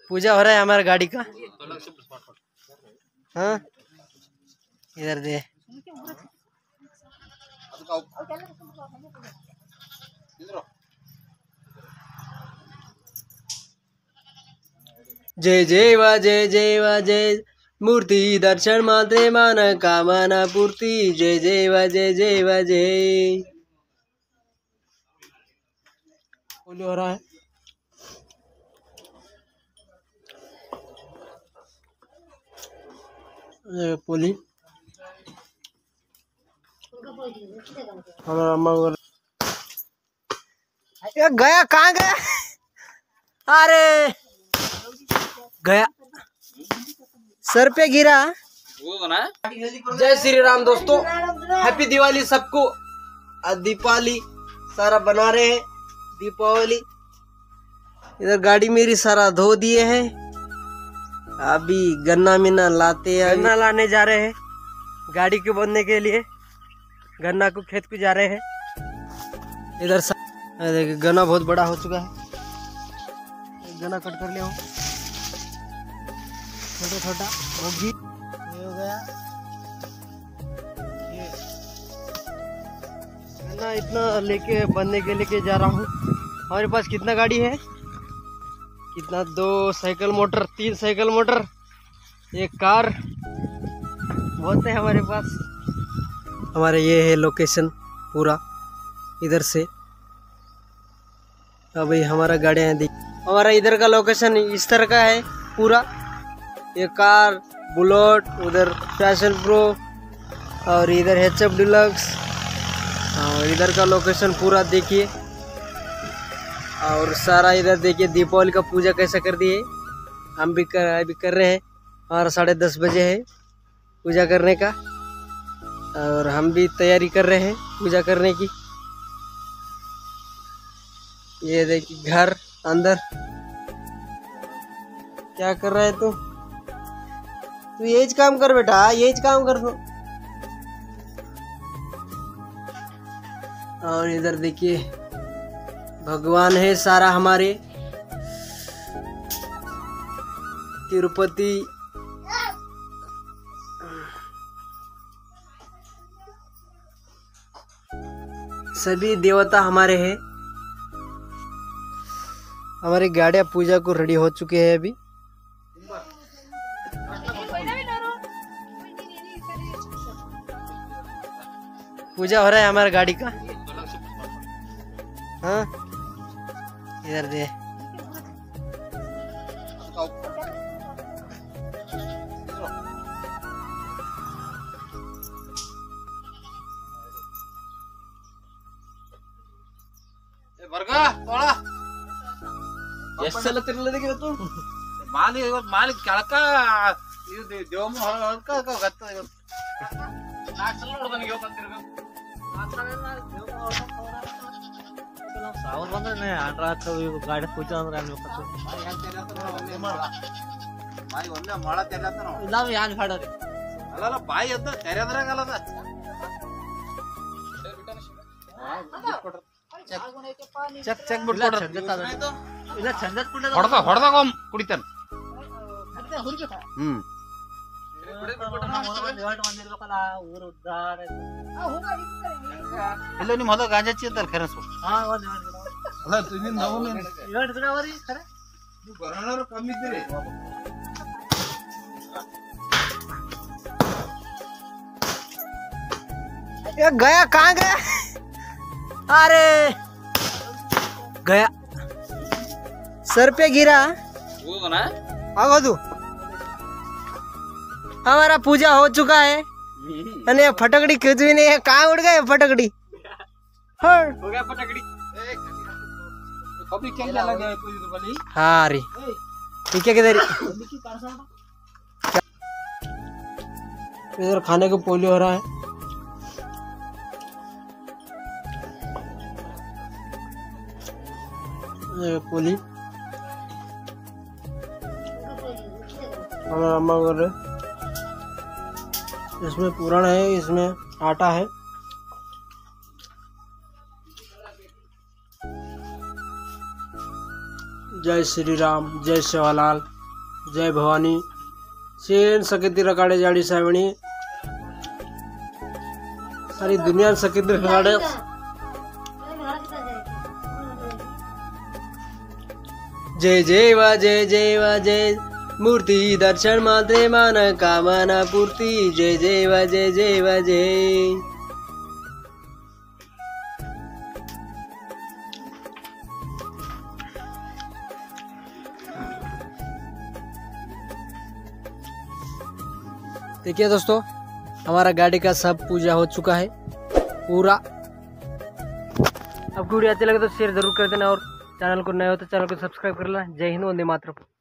पूजा हो रहा है हमारे गाड़ी का। हाँ इधर दे। जय जय वा जय जय वा जय मूर्ति दर्शन मात्रे मान कामना पूर्ति। जय जय वा जय जय वा जय। होली हो रहा है। पोली हमारा अम्मा गया कहाँ गया? अरे गया सर पे गिरा वो ना। जय श्री राम दोस्तों, हैप्पी दिवाली सबको। दीपावली सारा बना रहे हैं दीपावली। इधर गाड़ी मेरी सारा धो दिए हैं। अभी गन्ना मिना लाते हैं, गन्ना लाने जा रहे हैं गाड़ी को बोने के लिए। गन्ना को खेत को जा रहे हैं। इधर देखिए गन्ना बहुत बड़ा हो चुका है। गन्ना कट कर लिया हूँ, छोटा छोटा वो भी हो गया। ये गन्ना इतना लेके बनने के लेके जा रहा हूँ। हमारे पास कितना गाड़ी है? कितना? 2 cycle motor, 3 cycle motor, 1 car, बहुत है हमारे पास। हमारे ये है लोकेशन पूरा इधर से। अभी हमारा गाड़ियाँ दिख। हमारा इधर का लोकेशन इस तरह का है पूरा। ये कार बुलेट, उधर पैशन प्रो और इधर HF डिलक्स। और इधर का लोकेशन पूरा देखिए। और सारा इधर देखिए दीपावली का पूजा कैसा कर दिए। हम भी अभी कर रहे हैं। हमारा 10:30 बजे है पूजा करने का। और हम भी तैयारी कर रहे हैं पूजा करने की। ये देखिए घर अंदर। क्या कर रहा है तू? यही काम कर बेटा, यही काम कर दो। और इधर देखिए भगवान है सारा हमारे। तिरुपति सभी देवता हमारे हैं। हमारी गाड़ियां पूजा को रेडी हो चुके हैं अभी। पूजा हो रहा है हमारे गाड़ी का। हाँ इधर दे। ಎಷ್ಟು ತಿರ್ಲದಿಗೆ ಇವತ್ತು ಮಾಲಿ ಮಾಲಿ ಕೆಳಕ ಇದು ದೇವಮ್ಮ ಹೊರಕ ಗತ್ತ ಇವತ್ತು 4 ಸಲ ನೋಡ್ದ ನನಗೆ ಇವತ್ತು ತಿರ್ಬೇಕು ಸಾವನ್ ಬಂದ್ರೆ ಆಂಡ್ರಾತ ಗಾಡಿ ಪೂಜೆ ಅಂದ್ರೆ ಅನ್ಬೇಕು ಬಾಯಿ ಒಂದೇ ಮಾಡ ತೆರಲತ್ತ ನಾವು ಇಲ್ಲ ಯಾನ್ ಹಾಡರಿ ಅಲ್ಲ ಬಾಯಿ ಅಂತ ತೆರೆದ್ರಾಗಲ್ಲದ ಚೆಕ್ ಚೆಕ್ ಬಿಟ್ಕೊಡ್ರ ಇಲ್ಲ ಚಂದ ಹೊಡೆದಾಗ ಕುಡಿತಾನ ಇಲ್ಲ ನಿಮ್ ಹೊಲ ಗಾಂಜಾ ಹಚ್ಚಿರ್ತಾರ ಖರೆ ಕಮ್ಮಿ ಇದ್ದೀರಿ गया कहाँ गया? अरे गया सर पे गिरा वो ना। आगो तू हमारा पूजा हो चुका है। अने फटकड़ी कुछ भी नहीं है। कहाँ उड़ गए फटकड़ी? हो गया फटकड़ी। अभी क्या लगा है? हाँ रे ठीक है किधर इधर खाने को पोलियो हो रहा है। पोली हमारा अम्मा कर रहे। इसमें पूरण है, इसमें आटा है। जय श्री राम, जय सेवालाल। जय भवानी चेन सकेती रकाड़े जाड़ी सावणी सारी दुनिया सकेती रकाड़े जय जय वा जय मूर्ति दर्शन मात्रे मान कामना पूर्ति जय जय वा जय देखिए दोस्तों, हमारा गाड़ी का सब पूजा हो चुका है पूरा। अब वीडियो अच्छे लगे तो शेयर जरूर कर देना और चैनल को नए हो तो चैनल को सब्सक्राइब कर लेना। जय हिंद, वंदे मातरम।